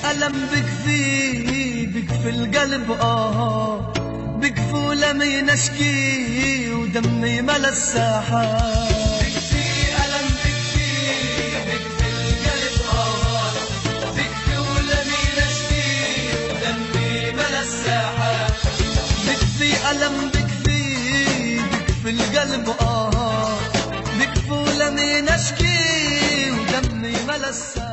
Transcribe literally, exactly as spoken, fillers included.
ألم بكفي بكفي القلب آه، بكفو لمي نشكي ودمي ملا الساحة. بكفي ألم بكفي بكفي القلب آه، بكفو لمي نشكي ودمي ملا الساحة. بكفي ألم بكفي بكفي القلب آه، بكفو لمي نشكي ودمي ملا الساحة.